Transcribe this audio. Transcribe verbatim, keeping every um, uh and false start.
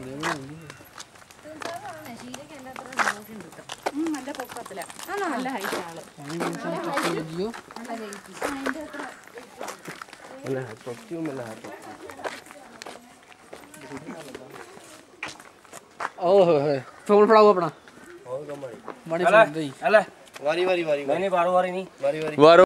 നല്ല പൊക്കത്തില നല്ല ഹൈറ്റ് ആള് ओह फोन फड़ाओ अपना वारी वारी वारी नहीं बारो वारी नहीं वारी वारी